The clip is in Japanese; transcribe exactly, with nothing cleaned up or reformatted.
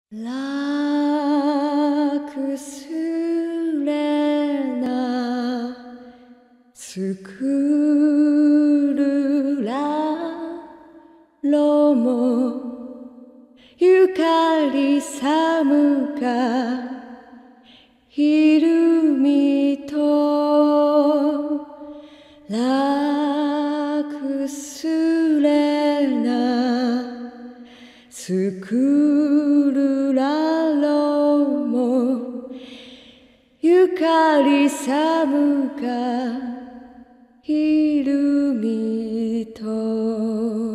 楽すれなつくるらろもゆかりさむかひるみと楽すれなつくるらろもゆかりさむかひるみと